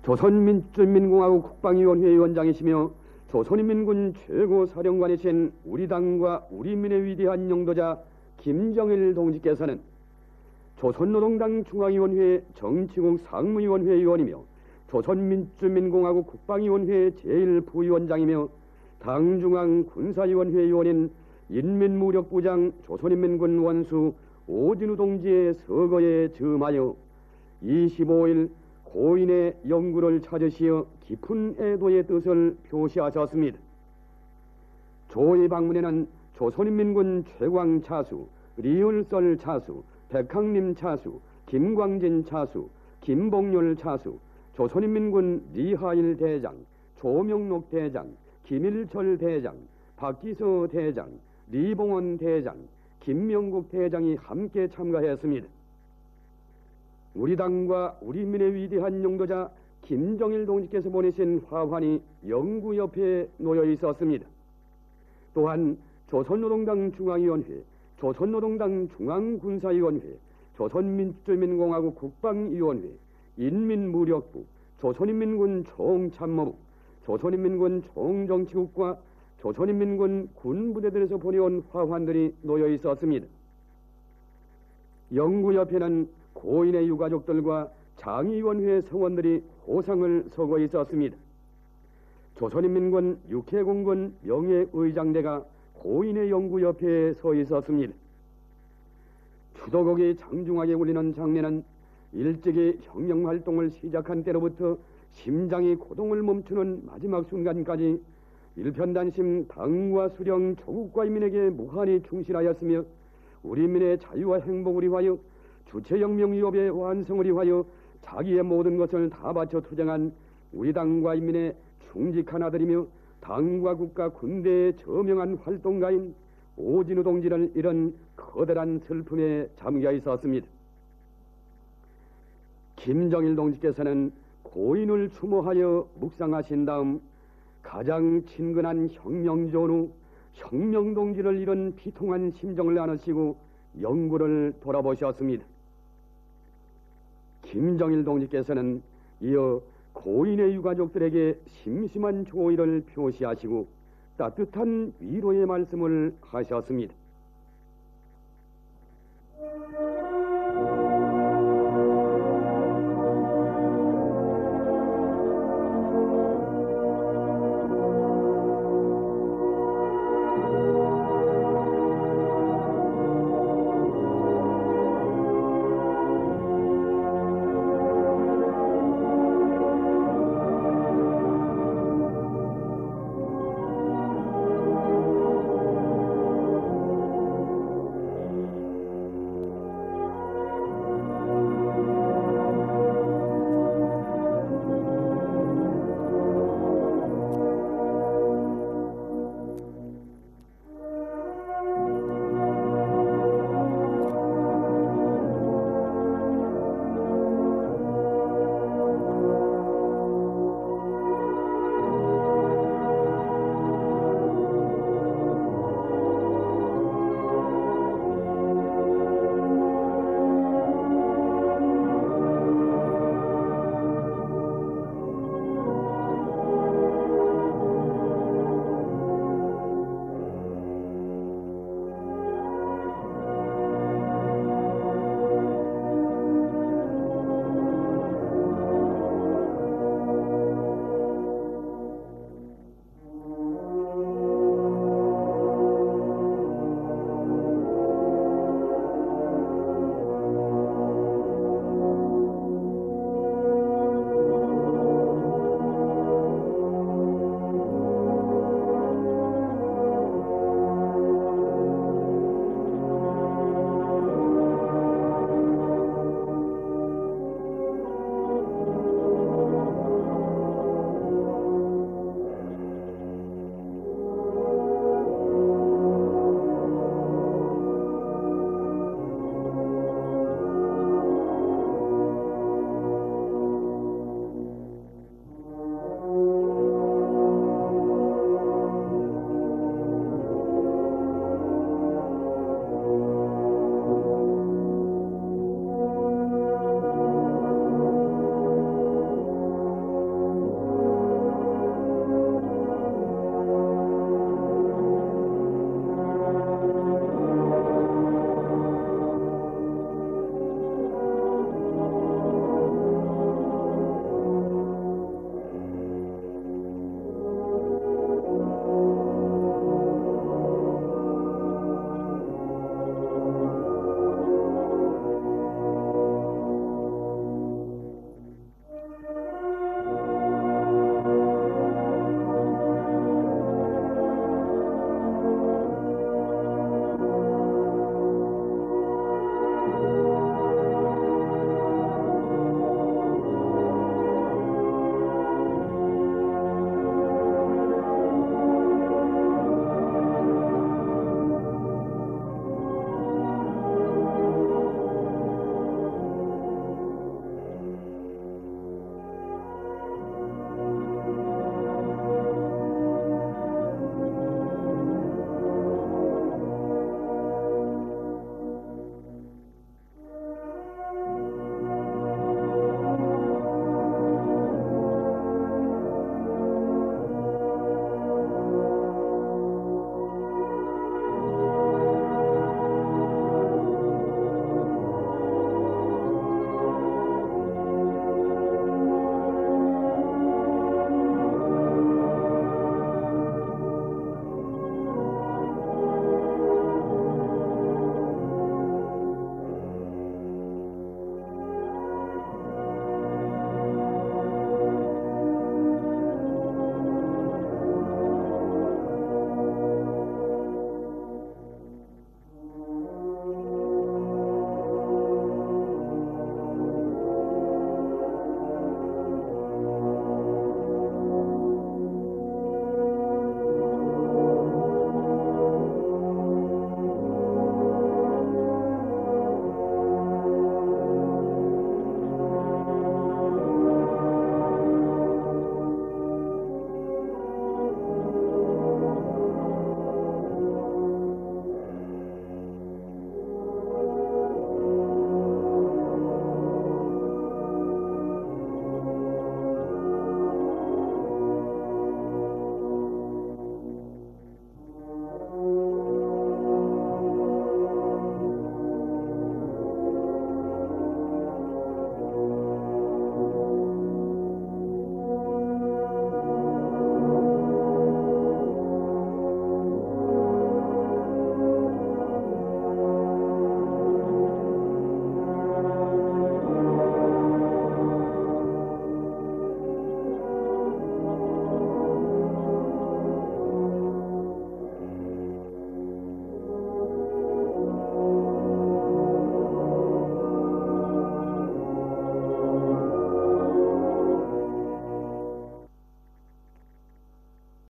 조선민주주의인민공화국 국방위원회 위원장이시며 조선인민군 최고사령관이신 우리 당과 우리민의 위대한 영도자 김정일 동지께서는 조선노동당 중앙위원회 정치국 상무위원회 위원이며 조선민주주의인민공화국 국방위원회 제1부위원장이며 당중앙 군사위원회 위원인 인민무력부장 조선인민군 원수 오진우 동지의 서거에 즈음하여 25일 고인의 영구를 찾으시어 깊은 애도의 뜻을 표시하셨습니다. 조의 방문에는 조선인민군 최광 차수, 리을설 차수, 백학림 차수, 김광진 차수, 김봉률 차수, 조선인민군 리하일 대장, 조명록 대장, 김일철 대장, 박기서 대장, 리봉원 대장, 김명국 대장이 함께 참가했습니다. 우리 당과 우리 민의 위대한 영도자 김정일 동지께서 보내신 화환이 영구 옆에 놓여 있었습니다. 또한 조선노동당 중앙위원회, 조선노동당 중앙군사위원회, 조선민주주의인민공화국 국방위원회, 인민무력부, 조선인민군 총참모부, 조선인민군 총정치국과 조선인민군 군부대들에서 보내온 화환들이 놓여 있었습니다. 영구 옆에는 고인의 유가족들과 장의원회 성원들이 호상을 서고 있었습니다. 조선인민군 육해공군 명예의장대가 고인의 영구 옆에 서 있었습니다. 추도곡이 장중하게 울리는 장례는 일찍이 혁명활동을 시작한 때로부터 심장이 고동을 멈추는 마지막 순간까지 일편단심 당과 수령 조국과 인민에게 무한히 충실하였으며 우리 민의 자유와 행복을 위하여 주체혁명 위협의 완성을 위하여 자기의 모든 것을 다 바쳐 투쟁한 우리 당과 인민의 충직한 아들이며 당과 국가 군대의 저명한 활동가인 오진우 동지를 잃은 커다란 슬픔에 잠겨 있었습니다. 김정일 동지께서는 고인을 추모하여 묵상하신 다음 가장 친근한 혁명전후 혁명동지를 잃은 비통한 심정을 나누시고 영구를 돌아보셨습니다. 김정일 동지께서는 이어 고인의 유가족들에게 심심한 조의를 표시하시고 따뜻한 위로의 말씀을 하셨습니다.